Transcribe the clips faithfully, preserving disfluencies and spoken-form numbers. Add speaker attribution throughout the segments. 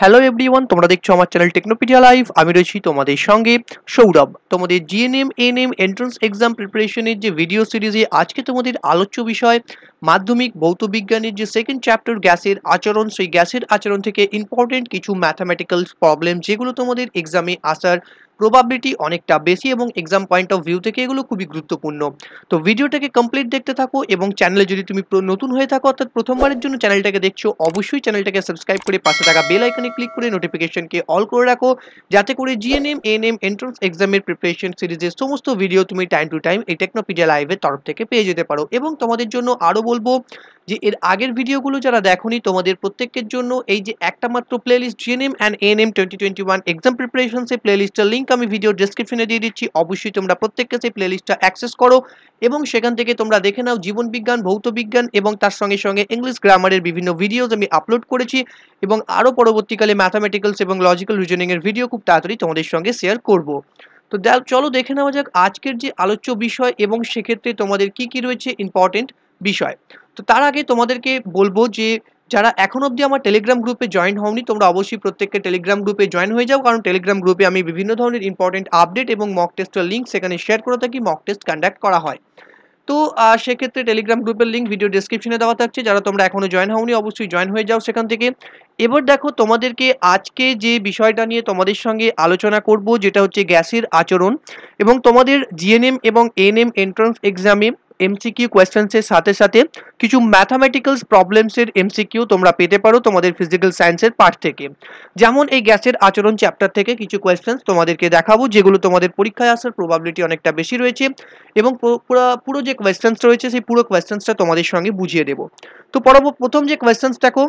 Speaker 1: Hello everyone, তোমরা দেখছো আমার চ্যানেল টেকনোপিডিয়া লাইভ। আমি রয়েছি তোমাদের সঙ্গে সৌরভ। তোমাদের জিএনএম এএনএম এন্ট্রান্স এক্সাম প্রিপারেশনের যে ভিডিও সিরিজে আজকে তোমাদের আলোচ্য বিষয় মাধ্যমিক ভৌত বিজ্ঞানের যে সেকেন্ড চ্যাপ্টার গ্যাসের আচরণ, সেই গ্যাসের আচরণ থেকে ইম্পর্টেন্ট কিছু ম্যাথামেটিক্যাল প্রবলেম যেগুলো তোমাদের এক্সামে আসার প্রবাবিলিটি অনেকটা বেশি এবং এক্সাম পয়েন্ট অফ ভিউ থেকে এগুলো খুবই গুরুত্বপূর্ণ। তো ভিডিওটাকে কমপ্লিট দেখতে থাকো এবং চ্যানেলে যদি তুমি নতুন হয়ে থাকো অর্থাৎ প্রথমবারের জন্য চ্যানেলটাকে দেখছো, অবশ্যই চ্যানেলটাকে সাবস্ক্রাইব করে পাশে থাকা বেল আইকনে ক্লিক করে নোটিফিকেশনকে অল করে রাখো, যাতে করে জিএনএম এএনএম এন্ট্রান্স এক্সামের প্রিপারেশন সিরিজের সমস্ত ভিডিও তুমি টাইম টু টাইম এই টেকনোপিডিয়া লাইভের তরফ থেকে পেয়ে যেতে পারো। এবং তোমাদের জন্য আরও বলবো যে এর আগের ভিডিওগুলো যারা দেখোনি তোমাদের প্রত্যেকের জন্য এই যে একটা মাত্র playlist GNM and ANM twenty twenty one exam preparation, সেই প্লেলিস্টের লিঙ্ক আমি ভিডিও ডেসক্রিপশনে দিয়ে দিচ্ছি। অবশ্যই তোমরা প্রত্যেককে সেই প্লেলিস্টটা অ্যাক্সেস করো এবং সেখান থেকে তোমরা দেখে নাও জীবন বিজ্ঞান, ভৌত বিজ্ঞান এবং তার সঙ্গে সঙ্গে ইংলিশ গ্রামারের বিভিন্ন ভিডিওস আমি আপলোড করেছি এবং আরও পরবর্তীকালে ম্যাথামেটিক্যালস এবং লজিক্যাল রিজনিং এর ভিডিও খুব তাড়াতাড়ি তোমাদের সঙ্গে শেয়ার করব। তো চলো দেখে নেওয়া যাক আজকের যে আলোচ্য বিষয় এবং সেক্ষেত্রে তোমাদের কি কি রয়েছে ইম্পর্টেন্ট বিষয়। তো তার আগে তোমাদেরকে বলবো যে যারা এখন অবধি আমার টেলিগ্রাম গ্রুপে জয়েন হওনি তোমরা অবশ্যই প্রত্যেককে টেলিগ্রাম গ্রুপে জয়েন হয়ে যাও, কারণ টেলিগ্রাম গ্রুপে আমি বিভিন্ন ধরনের ইম্পর্টেন্ট আপডেট এবং মক টেস্টের লিঙ্ক সেখানে শেয়ার করে থাকি, মক টেস্ট কন্ডাক্ট করা হয়। তো সেক্ষেত্রে টেলিগ্রাম গ্রুপের লিঙ্ক ভিডিও ডেসক্রিপশনে দেওয়া থাকছে, যারা তোমরা এখনো জয়েন হওনি অবশ্যই জয়েন হয়ে যাও সেখান থেকে। এবার দেখো তোমাদেরকে আজকে যে বিষয়টা নিয়ে তোমাদের সঙ্গে আলোচনা করব যেটা হচ্ছে গ্যাসের আচরণ, এবং তোমাদের জিএনএম এবং এএনএম এন্ট্রান্স এক্সামে এমসিকিউ কোয়েশ্চেন্সের সাথে সাথে কিছু ম্যাথামেটিক্যালস প্রবলেমসের এমসিকিউ তোমরা পেতে পারো তোমাদের ফিজিক্যাল সায়েন্সের পার্ট থেকে। যেমন এই গ্যাসের আচরণ চ্যাপ্টার থেকে কিছু কোয়েশ্চেন্স তোমাদেরকে দেখাবো যেগুলো তোমাদের পরীক্ষায় আসার প্রবাবিলিটি অনেকটা বেশি রয়েছে এবং পুরো পুরো যে কোয়েশ্চেন্স রয়েছে সেই পুরো কোয়েশ্চেন্সটা তোমাদের সঙ্গে বুঝিয়ে দেবো। তো পরবর্তী প্রথম যে কোয়েশ্চেন্স দেখো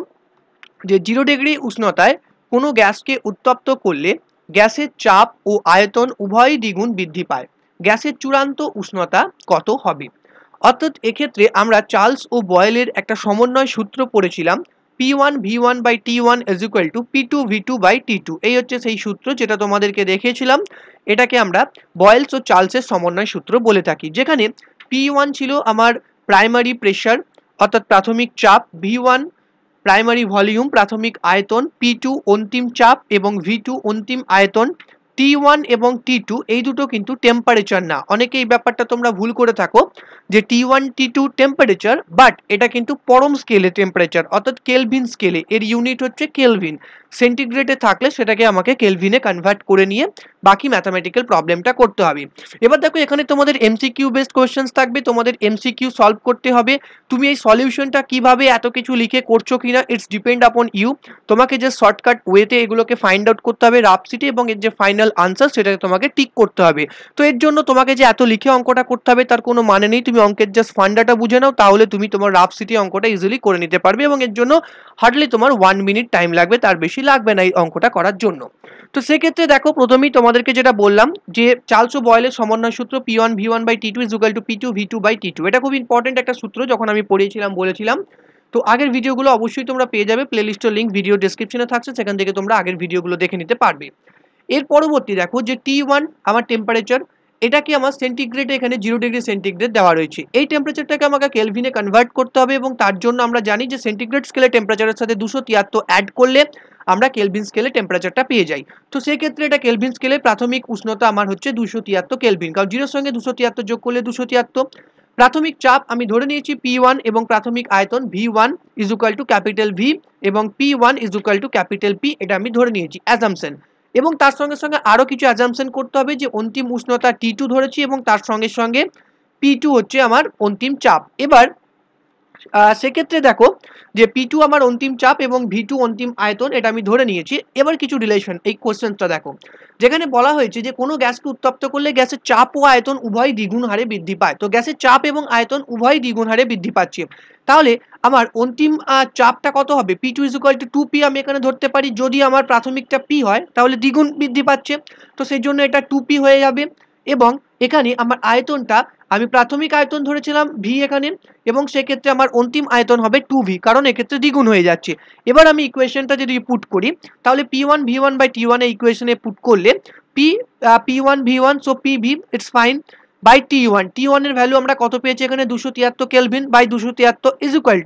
Speaker 1: যে জিরো ডিগ্রি উষ্ণতায় কোনো গ্যাসকে উত্তপ্ত করলে গ্যাসের চাপ ও আয়তন উভয়ই দ্বিগুণ বৃদ্ধি পায়, গ্যাসের চূড়ান্ত উষ্ণতা কত হবে? অর্থাৎ এক্ষেত্রে আমরা চার্লস ও বয়েলের একটা সমন্বয় সূত্র পড়েছিলাম, P one V one by T one is equal to P two V two by T two. এই হচ্ছে সেই সূত্র যেটা তোমাদেরকে দেখিয়েছিলাম। এটাকে আমরা বয়েলস ও চার্লসের সমন্বয় সূত্র বলে থাকি, যেখানে পি ওয়ান ছিল আমার প্রাইমারি প্রেশার অর্থাৎ প্রাথমিক চাপ, ভি ওয়ান প্রাইমারি ভলিউম প্রাথমিক আয়তন, পি টু অন্তিম চাপ এবং ভি টু অন্তিম আয়তন। টি ওয়ান এবং টি টু এই দুটো কিন্তু টেম্পারেচার না, অনেকে এই ব্যাপারটা তোমরা ভুল করে থাকো যে T one T two temperature, but এটা কিন্তু পরম স্কেলে টেম্পারেচার অর্থাৎ কেলভিন স্কেলে, এর ইউনিট হচ্ছে কেলভিন। সেন্টিগ্রেডে থাকলে সেটাকে আমাকে কেলভিনে কনভার্ট করে নিয়ে বাকি ম্যাথামেটিক্যাল প্রবলেমটা করতে হবে। এবার দেখো এখানে তোমাদের এমসিকিউ বেসড কোয়েশ্চেন্স থাকবে, তোমাদের এমসিকিউ সলভ করতে হবে। তুমি এই সলিউশনটা কিভাবে এত কিছু লিখে করছো কিনা ইটস ডিপেন্ড আপন ইউ। তোমাকে যে শর্টকাট ওয়েতে এগুলোকে ফাইন্ড আউট করতে হবে রাফ সিটে এবং এর যে ফাইনাল আনসার সেটাকে তোমাকে টিক করতে হবে। তো এর জন্য তোমাকে যে এত লিখে অঙ্কটা করতে হবে তার কোনো মানে নেই, তুমি অঙ্কের জাস্ট ফান্ডাটা বুঝে নাও, তাহলে তুমি তোমার রাফ সিটে অঙ্কটা ইজিলি করে নিতে পারবে এবং এর জন্য হার্ডলি তোমার ওয়ান মিনিট টাইম লাগবে, তার বেশি লাগবে না এই অঙ্কটা করার জন্য। তো সেক্ষেত্রে দেখো প্রথমেই তোমাদেরকে যেটা বললাম যে চার্লস ও বয়েলের সমন্বয় সূত্র P one V one by T two is equal to P two V two by T two, এটা খুব ইম্পর্টেন্ট একটা সূত্র, যখন আমি পড়িয়েছিলাম বলেছিলাম। তো আগের ভিডিওগুলো অবশ্যই তোমরা পেয়ে যাবে, প্লেলিস্টের লিঙ্ক ভিডিও ডেসক্রিপশনে থাকছে, সেখান থেকে তোমরা আগের ভিডিওগুলো দেখে নিতে পারবে। এর পরবর্তী দেখো যে টি ওয়ান আমার টেম্পারেচার, এটাকে আমার সেন্টিগ্রেডে এখানে জিরো ডিগ্রি সেন্টিগ্রেড দেওয়া রয়েছে, এই টেম্পারেচারটাকে আমাকে কেলভিনে কনভার্ট করতে হবে এবং তার জন্য আমরা জানি যে সেন্টিগ্রেড স্কেলে টেম্পারেচারের সাথে দুশো তিয়াত্তর অ্যাড করলে আমরা কেলভিন স্কেলে টেম্পারেচারটা পেয়ে যাই। তো সেই ক্ষেত্রে এটা কেলভিন স্কেলে প্রাথমিক উষ্ণতা আমার হচ্ছে দুশো তিয়াত্তর কেলভিন, কারণ জিরোর সঙ্গে দুশো তিয়াত্তর যোগ করলে দুশো তিয়াত্তর। প্রাথমিক চাপ আমি ধরে নিয়েছি পি ওয়ান এবং প্রাথমিক আয়তন V one is equal to capital V এবং P one is equal to capital P, এটা আমি ধরে নিয়েছি অ্যাজাম্পশন। এবং তার সঙ্গে সঙ্গে আরও কিছু অ্যাজাম্পশন করতে হবে যে অন্তিম উষ্ণতা টি টু ধরেছি এবং তার সঙ্গে সঙ্গে পি টু হচ্ছে আমার অন্তিম চাপ। এবার সেক্ষেত্রে দেখো যে পি টু আমার অন্তিম চাপ এবং ভি টু অন্তিম আয়তন, এটা আমি ধরে নিয়েছি। এবার কিছু রিলেশন এই কোশ্চেনটা দেখো, যেখানে বলা হয়েছে যে কোনো গ্যাসকে উত্তপ্ত করলে গ্যাসের চাপ ও আয়তন উভয় দ্বিগুণ হারে বৃদ্ধি পায়। তো গ্যাসের চাপ এবং আয়তন উভয় দ্বিগুণ হারে বৃদ্ধি পাচ্ছে, তাহলে আমার অন্তিম চাপটা কত হবে? P two is equal to two P আমি এখানে ধরতে পারি, যদি আমার প্রাথমিকটা পি হয় তাহলে দ্বিগুণ বৃদ্ধি পাচ্ছে, তো সেই জন্য এটা টু পি হয়ে যাবে। এবং এখানে আমার আয়তনটা আমি প্রাথমিক আয়তন ধরেছিলাম ভি এখানে, এবং সেক্ষেত্রে আমার অন্তিম আয়তন হবে টু ভি, কারণ এক্ষেত্রে দ্বিগুণ হয়ে যাচ্ছে। এবার আমি ইকুয়েশনটা যদি পুট করি তাহলে P one V one by T one এই ইকুয়েশনে পুট করলে P P one V one so P V it's fine by T one, T one এর ভ্যালু আমরা কত পেয়েছি এখানে দুশো তিয়াত্তর কেলভিন বাই দুশো তিয়াত্তর is equal to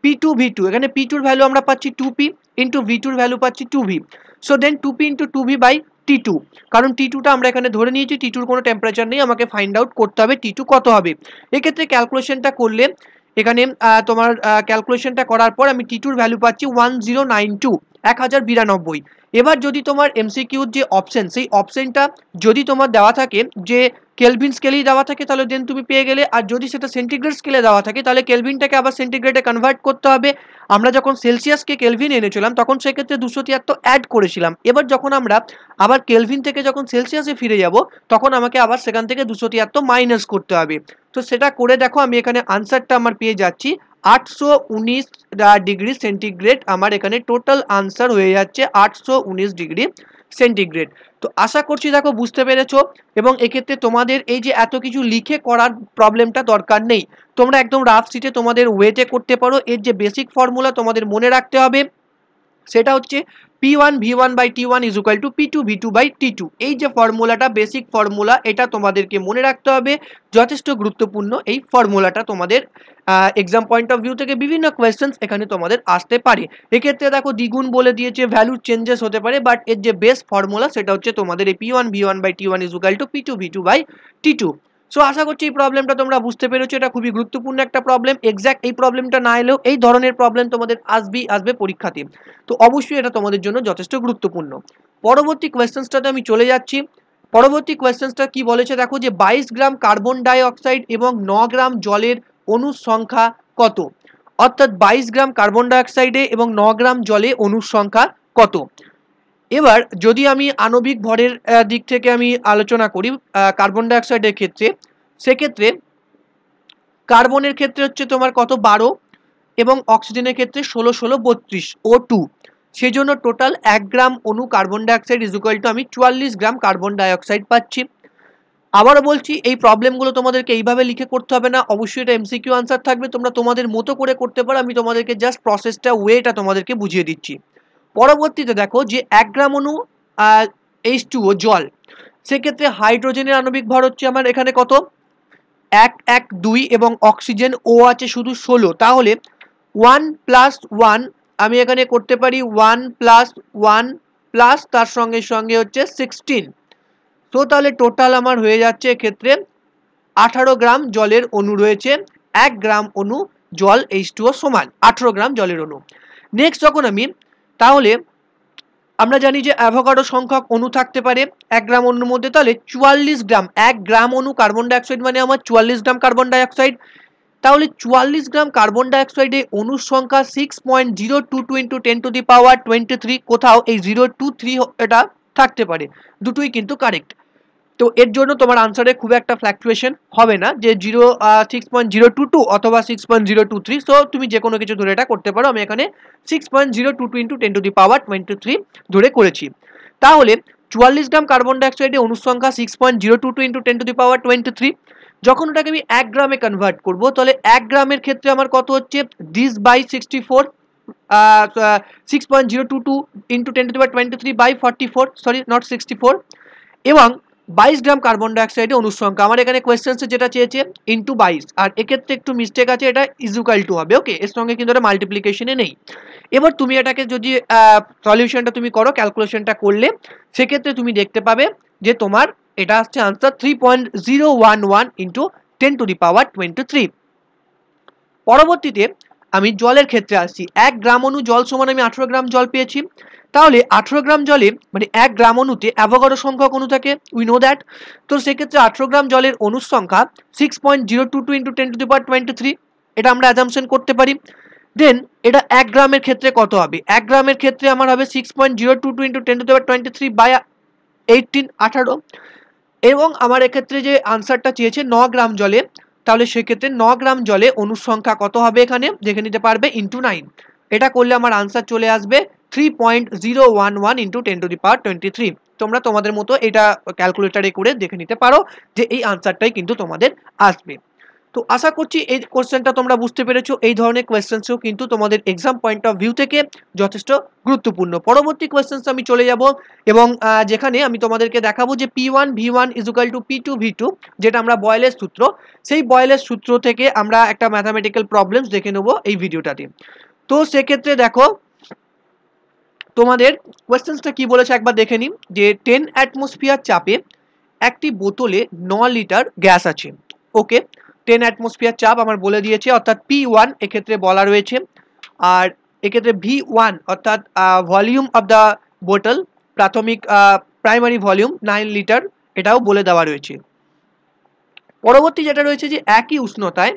Speaker 1: P two V two, এখানে পি টুর ভ্যালু আমরা পাচ্ছি টু পি ইন্টু ভি টুর ভ্যালু পাচ্ছি two V. So then two P into two V by T two, কারণ টি টুটা আমরা এখানে ধরে নিয়েছি, টি টুর কোনো টেম্পারেচার নেই, আমাকে ফাইন্ড আউট করতে হবে টি টু কত হবে। এক্ষেত্রে ক্যালকুলেশনটা করলে এখানে তোমার ক্যালকুলেশনটা করার পর আমি টি টুর ভ্যালু পাচ্ছি ওয়ান জিরো নাইন টু, এক হাজার বিরানব্বই। এবার যদি তোমার এমসিকিউর যে অপশন, সেই অপশনটা যদি তোমার দেওয়া থাকে যে কেলভিন স্কেলেই দেওয়া থাকে তাহলে দেন তুমি পেয়ে গেলে, আর যদি সেটা সেন্টিগ্রেড স্কেলে দেওয়া থাকে তাহলে কেলভিনটাকে আবার সেন্টিগ্রেডে কনভার্ট করতে হবে। আমরা যখন সেলসিয়াসকে কেলভিন এনেছিলাম তখন সেক্ষেত্রে দুশো তিয়াত্তর অ্যাড করেছিলাম, এবার যখন আমরা আবার কেলভিন থেকে যখন সেলসিয়াসে ফিরে যাব তখন আমাকে আবার সেখান থেকে দুশো তিয়াত্তর মাইনাস করতে হবে। তো সেটা করে দেখো, আমি এখানে আনসারটা আমার পেয়ে যাচ্ছি আটশো উনিশ ডিগ্রি সেন্টিগ্রেড। আমার এখানে টোটাল আনসার হয়ে যাচ্ছে আটশো উনিশ ডিগ্রি সেন্টিগ্রেড। তো আশা করছি দেখো বুঝতে পেরেছো, এবং এক্ষেত্রে তোমাদের এই যে এত কিছু লিখে করার প্রবলেমটা দরকার নেই, তোমরা একদম রাফ শিটে তোমাদের ওয়েতে করতে পারো। এর যে বেসিক ফর্মুলা তোমাদের মনে রাখতে হবে সেটা হচ্ছে P one V one by T one is equal to P two V two by T two. এই যে ফর্মুলাটা বেসিক ফর্মুলা, এটা তোমাদেরকে মনে রাখতে হবে, যথেষ্ট গুরুত্বপূর্ণ এই ফর্মুলাটা। তোমাদের এক্সাম পয়েন্ট অফ ভিউ থেকে বিভিন্ন কোয়েশ্চেন্স এখানে তোমাদের আসতে পারে। এক্ষেত্রে দেখো দ্বিগুণ বলে দিয়েছে, ভ্যালু চেঞ্জেস হতে পারে, বাট এর যে বেস ফর্মুলা সেটা হচ্ছে তোমাদের এই P one V one by T one is equal to P two V two by T two. So আশা করছি এই প্রবলেমটা তোমরা বুঝতে পেরেছো, এটা খুবই গুরুত্বপূর্ণ একটা প্রবলেম। এক্স্যাক্ট এই প্রবলেমটা না এলেও এই ধরনের প্রবলেম তোমাদের আসবেই আসবে পরীক্ষাতে, তো অবশ্যই এটা তোমাদের জন্য যথেষ্ট গুরুত্বপূর্ণ। পরবর্তী কোয়েশ্চেন্সটাতে আমি চলে যাচ্ছি। পরবর্তী কোয়েশ্চেন্সটা কি বলেছে দেখো, যে বাইশ গ্রাম কার্বন ডাই অক্সাইড এবং ন গ্রাম জলের অণুর সংখ্যা কত, অর্থাৎ বাইশ গ্রাম কার্বন ডাই অক্সাইডে এবং ন গ্রাম জলে অণুর সংখ্যা কত। এবার যদি আমি আণবিক ভরের দিক থেকে আমি আলোচনা করি কার্বন ডাই অক্সাইডের ক্ষেত্রে, সেক্ষেত্রে কার্বনের ক্ষেত্রে হচ্ছে তোমার কত বারো, এবং অক্সিজেনের ক্ষেত্রে ষোলো ষোলো বত্রিশ ও টু, সেই জন্য টোটাল এক গ্রাম অণু carbon dioxide is equal to আমি চুয়াল্লিশ গ্রাম কার্বন ডাই অক্সাইড পাচ্ছি। আবারও বলছি, এই প্রবলেমগুলো তোমাদেরকে এইভাবে লিখে করতে হবে না, অবশ্যই এটা এমসিকিউ আনসার থাকবে, তোমরা তোমাদের মতো করে করতে পারো, আমি তোমাদেরকে জাস্ট প্রসেসটা ওয়েটা তোমাদেরকে বুঝিয়ে দিচ্ছি। পরবর্তীতে দেখো যে এক গ্রাম অণু এইচ টু ও জল, সেক্ষেত্রে হাইড্রোজেনের আণবিক ভর হচ্ছে আমার এখানে কত এক এক দুই, এবং অক্সিজেন ও আছে শুধু ষোলো, তাহলে ওয়ান প্লাস ওয়ান আমি এখানে করতে পারি ওয়ান প্লাস ওয়ান প্লাস তার সঙ্গে সঙ্গে হচ্ছে সিক্সটিন। তো তাহলে টোটাল আমার হয়ে যাচ্ছে এক্ষেত্রে আঠারো গ্রাম জলের অণু রয়েছে, এক গ্রাম অণু জল এইচ টু ও সমান আঠারো গ্রাম জলের অণু। নেক্সট যখন আমি, তাহলে আমরা জানি যে অ্যাভোগাড্রো সংখ্যক অণু থাকতে পারে এক গ্রাম অণুর মধ্যে, তাহলে চুয়াল্লিশ গ্রাম, এক গ্রাম অণু কার্বন ডাইঅক্সাইড মানে আমার চুয়াল্লিশ গ্রাম কার্বন ডাইঅক্সাইড, তাহলে চুয়াল্লিশ গ্রাম কার্বন ডাইঅক্সাইডে অণুর সংখ্যা six point zero two two into ten to the power twenty three, কোথাও এই জিরো টু থ্রি এটা থাকতে পারে, দুটোই কিন্তু কারেক্ট। তো এর জন্য তোমার আনসারে খুব একটা ফ্ল্যাকচুয়েশন হবে না যে zero six point zero two two অথবা six point zero two three, so তুমি যে কোনো কিছু ধরে এটা করতে পারো। আমি এখানে six point zero two two into ten to the power twenty three ধরে করেছি। তাহলে চুয়াল্লিশ গ্রাম কার্বন ডাইঅক্সাইডে অণুর সংখ্যা six point zero two two into ten to the power twenty three, যখন ওটাকে আমি এক গ্রামে কনভার্ট করবো তাহলে এক গ্রামের ক্ষেত্রে আমার কত হচ্ছে this by sixty four, six point zero two two into ten to the power twenty three by forty four, sorry not sixty four, এবং বাইশ গ্রাম কার্বন ডাইঅক্সাইডে অণুর সংখ্যা আমার এখানে কোয়েশ্চেন্সে যেটা চেয়েছে ইন্টু বাইশ, আর এক্ষেত্রে একটু মিস্টেক আছে, এটা ইজুকাল টু হবে, ওকে, এর সঙ্গে কিন্তু এটা মাল্টিপ্লিকেশনে নেই। এবার তুমি এটাকে যদি সলিউশনটা তুমি করো, ক্যালকুলেশনটা করলে সেক্ষেত্রে তুমি দেখতে পাবে যে তোমার এটা আসছে answer three point zero one one into ten to the power twenty three. পরবর্তীতে আমি জলের ক্ষেত্রে আসছি, এক গ্রাম অণু জল সমান আমি আঠারো গ্রাম জল পেয়েছি, তাহলে আঠারো গ্রাম জলে মানে এক গ্রাম অণুতে অ্যাভোগাড্রো সংখ্যক অণু থাকে, উই নো দ্যাট। তো সেক্ষেত্রে আঠারো গ্রাম জলের অণুর সংখ্যা six point zero two two into ten to the power twenty three, এটা আমরা অ্যাজাম্পশন করতে পারি। দেন এটা এক গ্রামের ক্ষেত্রে কত হবে, এক গ্রামের ক্ষেত্রে আমার হবে six point zero two two into ten to the power twenty three by eighteen, আঠারো, এবং আমার এক্ষেত্রে যে আনসারটা চেয়েছে ন গ্রাম জলে, তাহলে সেক্ষেত্রে ন গ্রাম জলে অণুর সংখ্যা কত হবে এখানে দেখে নিতে পারবে ইন্টু নাইন, এটা করলে আমার আনসার চলে আসবে three point zero one one into ten to the power twenty three. তোমরা তোমাদের মতো এটা ক্যালকুলেটারে করে দেখে নিতে পারো যে এই আনসারটাই কিন্তু তোমাদের আসবে। তো আশা করছি এই কোশ্চেনটা তোমরা বুঝতে পেরেছো। এই ধরনের কোয়েশ্চেন্সও কিন্তু তোমাদের এক্সাম পয়েন্ট অফ ভিউ থেকে যথেষ্ট গুরুত্বপূর্ণ। পরবর্তী কোয়েশ্চেন্স আমি চলে যাব এবং যেখানে আমি তোমাদেরকে দেখাবো যে P one V one is equal to P two V two, যেটা আমরা বয়েলের সূত্র, সেই বয়েলের সূত্র থেকে আমরা একটা ম্যাথামেটিক্যাল প্রবলেমস দেখে নেবো এই ভিডিওটাতে। তো সেক্ষেত্রে দেখো তোমাদের কোয়েশ্চেন্সটা কি বলেছে একবার দেখে নিই, যে টেন অ্যাটমসফিয়ার চাপে একটি বোতলে ন লিটার গ্যাস আছে। ওকে, টেন অ্যাটমসফিয়ার চাপ আমার বলে দিয়েছে, অর্থাৎ পি ওয়ান এক্ষেত্রে বলা রয়েছে, আর এক্ষেত্রে ভি ওয়ান অর্থাৎ ভলিউম অফ দ্য বোতল, প্রাথমিক প্রাইমারি ভলিউম নাইন লিটার, এটাও বলে দেওয়া রয়েছে। পরবর্তী যেটা রয়েছে যে একই উষ্ণতায়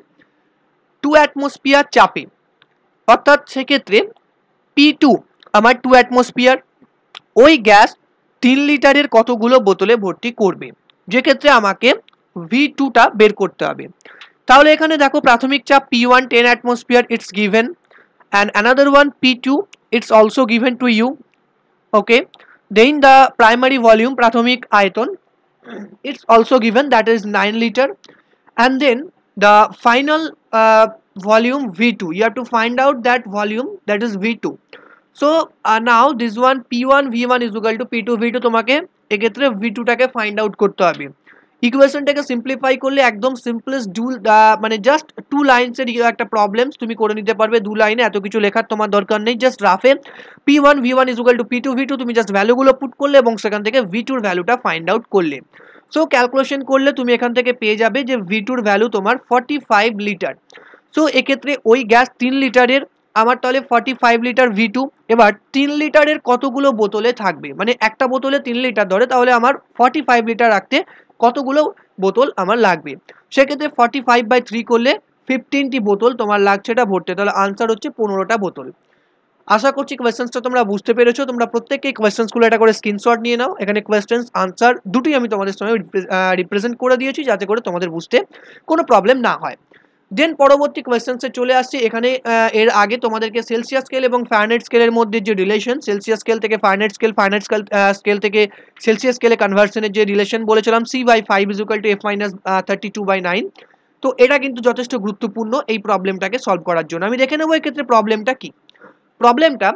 Speaker 1: টু অ্যাটমসফিয়ার চাপে, অর্থাৎ সেক্ষেত্রে পি টু আমার টু অ্যাটমসফিয়ার, ওই গ্যাস তিন লিটারের কতগুলো বোতলে ভর্তি করবে, যে ক্ষেত্রে আমাকে ভি টুটা বের করতে হবে। তাহলে এখানে দেখো প্রাথমিক চাপ P one ten atmosphere it's given, and another one P two it's also given to you. Okay, then the primary volume প্রাথমিক আয়তন it's also given, that is nine liter, and then the final uh, volume V two, you have to find out that volume, that is V two. So uh, now this one P one V one is equal to P two V two, তোমাকে এক্ষেত্রে V two টাকে find out করতে হবে। ইকুয়েশনটাকে simplify করলে একদম simplest do মানে just two লাইনসের একটা প্রবলেমস তুমি করে নিতে পারবে, দু লাইনে, এত কিছু লেখার তোমার দরকার নেই। জাস্ট রাফে P one V one is equal to P two V two তুমি জাস্ট ভ্যালুগুলো পুট করলে এবং সেখান থেকে ভি টুর ভ্যালুটা ফাইন্ড আউট করলে। সো ক্যালকুলেশন করলে তুমি এখান থেকে পেয়ে যাবে যে ভি টুর ভ্যালু তোমার ফর্টি ফাইভ লিটার। সো এক্ষেত্রে ওই গ্যাস তিন লিটারের, আমার তাহলে forty five litre V two, এবার তিন লিটারের কতগুলো বোতলে থাকবে, মানে একটা বোতলে তিন লিটার ধরে, তাহলে আমার ফর্টি ফাইভ লিটার রাখতে কতগুলো বোতল আমার লাগবে, সেক্ষেত্রে ফর্টি ফাইভ বাই থ্রি করলে ফিফটিনটি বোতল তোমার লাগছে এটা ভরতে, তাহলে আনসার হচ্ছে পনেরোটা বোতল। আশা করছি কোয়েশ্চেন্সটা তোমরা বুঝতে পেরেছো। তোমরা প্রত্যেককে কোয়েশ্চেন্সগুলো এটা করে স্ক্রিনশট নিয়ে নাও। এখানে কোয়েশ্চেন্স আনসার দুটি আমি তোমাদের সঙ্গে রিপ্রেজেন্ট করে দিয়েছি, যাতে করে তোমাদের বুঝতে কোনো প্রবলেম না হয়। দেন পরবর্তী কোয়েশ্চেন্সে চলে আসছে। এখানে এর আগে তোমাদেরকে সেলসিয়াস স্কেল এবং ফারেনহাইট স্কেলের মধ্যে যে রিলেশন, সেলসিয়াস স্কেল থেকে Fahrenheit scale, Fahrenheit scale scale থেকে সেলসিয়াস স্কেলে কনভার্সনের যে রিলেশন বলেছিলাম, C by five is equal to F minus thirty two by nine. তো এটা কিন্তু যথেষ্ট গুরুত্বপূর্ণ এই প্রবলেমটাকে সলভ করার জন্য। আমি দেখে নেবো এক্ষেত্রে প্রবলেমটা কি। প্রবলেমটা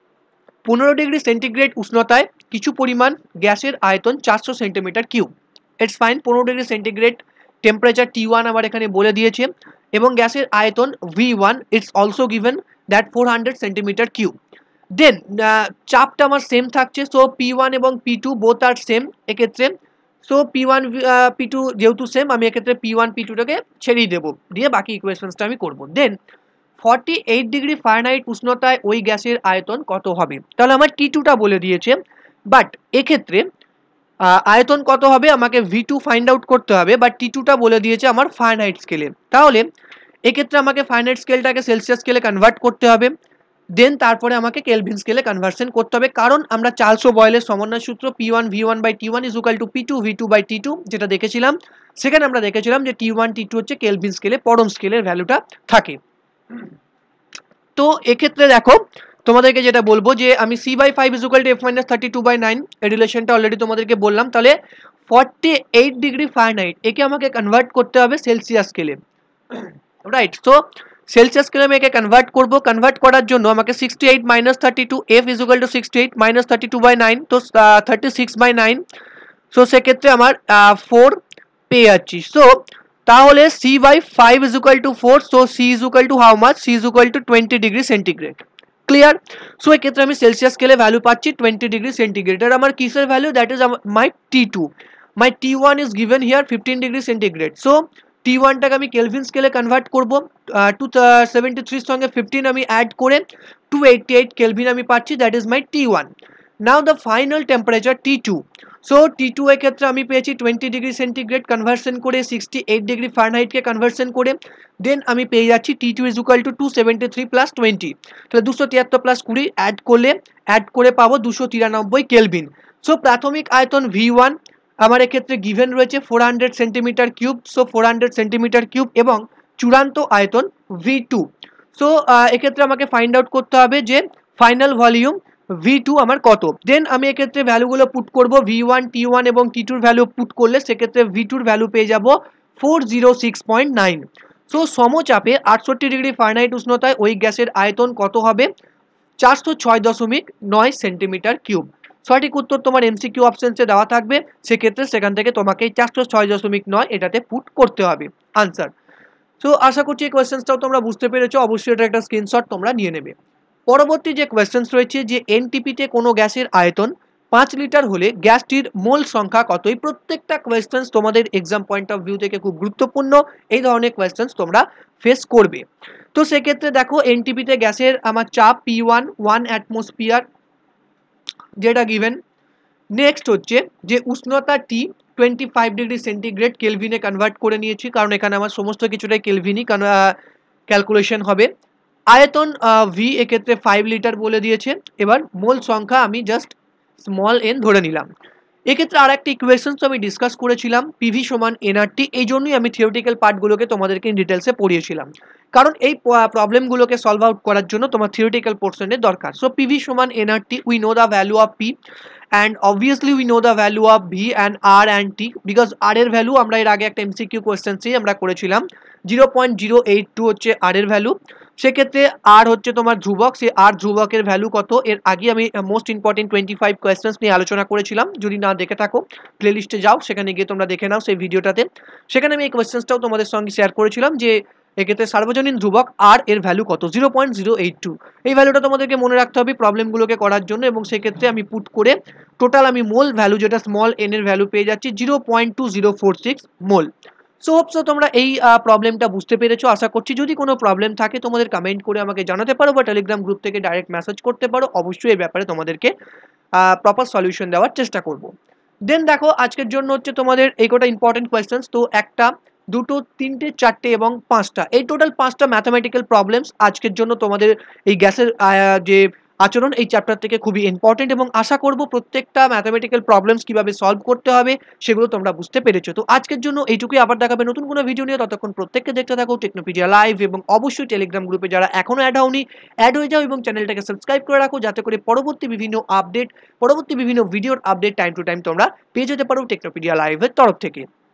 Speaker 1: পনেরো ডিগ্রি সেন্টিগ্রেড উষ্ণতায় কিছু পরিমাণ গ্যাসের আয়তন চারশো সেন্টিমিটার কিউব। ইটস ফাইন, পনেরো degree centigrade temperature T one আমার এখানে বলে দিয়েছে, এবং গ্যাসের আয়তন V one it's also given that four hundred centimetre cube. Then চাপটা আমার সেম থাকছে, সো পি ওয়ান এবং P two both are same এক্ষেত্রে। So P one P two যেহেতু সেম, আমি এক্ষেত্রে পি ওয়ান পি টুটাকে ছেড়েই দেবো, দিয়ে বাকি ইকুয়েশনসটা আমি করবো। Then forty eight degree Fahrenheit উষ্ণতায় ওই গ্যাসের আয়তন কত হবে, তাহলে আমার টি টুটা বলে দিয়েছে, বাট এক্ষেত্রে আয়তন কত হবে আমাকে ভি টু ফাইন্ড আউট করতে হবে, বাট টি টুটা বলে দিয়েছে আমার ফারেনহাইট স্কেলে। তাহলে এক্ষেত্রে আমাকে ফারেনহাইট স্কেলটাকে সেলসিয়াস স্কেলে কনভার্ট করতে হবে, দেন তারপরে আমাকে কেলভিন স্কেলে কনভার্সন করতে হবে, কারণ আমরা চার্লস ও বয়েলের সমন্বয় সূত্র P one V one by T one is equal to P two V two by T two যেটা দেখেছিলাম, সেখানে আমরা দেখেছিলাম যে টি ওয়ান টি টু হচ্ছে কেলভিন স্কেলে পরম স্কেলের ভ্যালুটা থাকে। তো এক্ষেত্রে দেখো তোমাদেরকে যেটা বলবো যে আমি C by five is equal to F minus thirty two by nine এই রিলেশনটা অলরেডি তোমাদেরকে বললাম। তাহলে ফর্টি এইট ডিগ্রি ফারেনহাইট একে আমাকে কনভার্ট করতে হবে সেলসিয়াস স্কেলে, রাইট? তো সেলসিয়াস স্কেলে আমি একে কনভার্ট করবো। কনভার্ট করার জন্য আমাকে sixty eight minus thirty two, F is equal to sixty eight minus thirty two by nine, তো thirty six by nine. So সেক্ষেত্রে আমার ফোর পেয়ে যাচ্ছি। সো তাহলে C by five is equal to four, so C is equal to how much, C is equal to twenty degree centigrade. Clear? So এক্ষেত্রে আমি Celsius স্কেলে value পাচ্ছি twenty degree centigrade. আর আমার কিসের value, that is my T two. My T one is given here fifteen degree centigrade. So T ওয়ানটাকে আমি Kelvin স্কেলে কনভার্ট করবো, টু সেভেন্টি থ্রির সঙ্গে ফিফটিন আমি অ্যাড করে টু এইটটি এইট কেলভিন আমি পাচ্ছি, that is my T one. Now the final temperature T two. So T two এর ক্ষেত্রে আমি পেয়েছি টোয়েন্টি ডিগ্রি সেন্টিগ্রেড কনভার্সন করে সিক্সটি এইট ডিগ্রি ফারেনহাইটকে কনভার্সন করে, দেন আমি পেয়ে যাচ্ছি T two is equal to two seventy three plus twenty, তাহলে দুশো তিয়াত্তর প্লাস কুড়ি অ্যাড করলে অ্যাড করে পাবো দুশো তিরানব্বই কেলভিন। সো প্রাথমিক আয়তন ভি ওয়ান আমার এক্ষেত্রে গিভেন রয়েছে four hundred centimetre cube, so four hundred centimetre cube, এবং চূড়ান্ত আয়তন ভি টু। সো এক্ষেত্রে আমাকে ফাইন্ড আউট করতে হবে যে ফাইনাল ভলিউম ভি টু আমার কত। দেন আমি এক্ষেত্রে ভ্যালুগুলো পুট করব, ভি ওয়ান টি ওয়ান এবং টি টুর ভ্যালু পুট করলে সেক্ষেত্রে ভি টুর ভ্যালু পেয়ে যাব four zero six point nine. So সমচাপে আটষট্টি ডিগ্রি ফারেনহাইট উষ্ণতায় ওই গ্যাসের আয়তন কত হবে? চারশো ছয় দশমিক নয় সেন্টিমিটার কিউব। সঠিক উত্তর তোমার এমসিকিউ অপশনসে দেওয়া থাকবে, সেক্ষেত্রে সেখান থেকে তোমাকে চারশো ছয় দশমিক নয় এটাতে পুট করতে হবে আনসার। সো আশা করছি এই কোয়েশ্চেন্সটাও তোমরা বুঝতে পেরেছো, অবশ্যই এটা একটা স্ক্রিনশট তোমরা নিয়ে নেবে। পরবর্তী যে কোয়েশ্চেন্স রয়েছে যে এনটিপিতে কোনো গ্যাসের আয়তন পাঁচ লিটার হলে গ্যাসটির মোল সংখ্যা কত? এই প্রত্যেকটা কোয়েশ্চেন্স তোমাদের এক্সাম পয়েন্ট অফ ভিউ থেকে খুব গুরুত্বপূর্ণ, এই ধরনের কোয়েশ্চেন্স তোমরা ফেস করবে। তো সেক্ষেত্রে দেখো এনটিপিতে গ্যাসের আমার চাপ পি ওয়ান ওয়ান অ্যাটমসফিয়ার যেটা গিভেন। নেক্সট হচ্ছে যে উষ্ণতা T twenty five degree centigrade কেলভিনে কনভার্ট করে নিয়েছি, কারণ এখানে আমার সমস্ত কিছুটাই কেলভিনই ক্যালকুলেশন হবে। আয়তন ভি এক্ষেত্রে ফাইভ লিটার বলে দিয়েছে। এবার মোল সংখ্যা আমি জাস্ট স্মল এন ধরে নিলাম। এক্ষেত্রে আর একটা ইকুয়েশনস আমি ডিসকাস করেছিলাম পিভি সমান এনআরটি, এই জন্যই আমি থিওরিটিক্যাল পার্টগুলোকে তোমাদেরকে ডিটেলসে পড়িয়েছিলাম, কারণ এই প্রবলেমগুলোকে সলভ আউট করার জন্য তোমার থিওরিটিক্যাল পোর্শনের দরকার। সো পিভি সমান NRT, we know the value of P and obviously we know the value of V and R and T because R এর ভ্যালু আমরা এর আগে একটা এমসিকিউ কোয়েশ্চেন্সেই আমরা করেছিলাম, zero point zero eight two হচ্ছে আর এর ভ্যালু। সেক্ষেত্রে আর হচ্ছে তোমার ধ্রুবক, সে আর ধ্রুবকের ভ্যালু কত এর আগে আমি most important twenty five questions নিয়ে আলোচনা করেছিলাম, যদি না দেখে থাকো প্লেলিস্টে যাও, সেখানে গিয়ে তোমরা দেখে নাও সেই ভিডিওটাতে। সেখানে আমি এই কোয়েশ্চেন্সটাও তোমাদের সঙ্গে শেয়ার করেছিলাম যে এক্ষেত্রে সার্বজনীন ধ্রুবক আর এর ভ্যালু কত, zero point zero eight two. এই ভ্যালুটা তোমাদেরকে মনে রাখতে হবে প্রবলেমগুলোকে করার জন্য, এবং সেক্ষেত্রে আমি পুট করে টোটাল আমি মোল ভ্যালু যেটা স্মল এন এর ভ্যালু পেয়ে যাচ্ছি zero point two zero four six mole. So hope so তোমরা এই প্রবলেমটা বুঝতে পেরেছো আশা করছি। যদি কোনো প্রবলেম থাকে তোমাদের কমেন্ট করে আমাকে জানাতে পারো বা টেলিগ্রাম গ্রুপ থেকে ডাইরেক্ট মেসেজ করতে পারো, অবশ্যই এই ব্যাপারে তোমাদেরকে প্রপার সলিউশন দেওয়ার চেষ্টা করব। দেন দেখো আজকের জন্য হচ্ছে তোমাদের এই কটা ইম্পর্টেন্ট কোয়েশ্চেন্স, তো একটা দুটো তিনটে চারটে এবং পাঁচটা, এই টোটাল পাঁচটা ম্যাথামেটিক্যাল প্রবলেমস আজকের জন্য তোমাদের এই গ্যাসের যে আচরণ এই চ্যাপ্টার থেকে খুবই ইম্পর্টেন্ট, এবং আশা করব প্রত্যেকটা ম্যাথামেটিক্যাল প্রবলেমস কিভাবে সলভ করতে হবে সেগুলো তোমরা বুঝতে পেরেছো। তো আজকের জন্য এইটুকুই, আবার দেখাবে নতুন কোনো ভিডিও নিয়ে, ততক্ষণ প্রত্যেককে দেখতে থাকো টেকনোপিডিয়া লাইভ, এবং অবশ্যই টেলিগ্রাম গ্রুপে যারা এখনো অ্যাড হওনি অ্যাড হয়ে যাও এবং চ্যানেলটাকে সাবস্ক্রাইব করে রাখো, যাতে করে পরবর্তী বিভিন্ন আপডেট পরবর্তী বিভিন্ন ভিডিওর আপডেট টাইম টু টাইম তোমরা পেয়ে যেতে পারো টেকনোপিডিয়া লাইভের তরফ থেকে।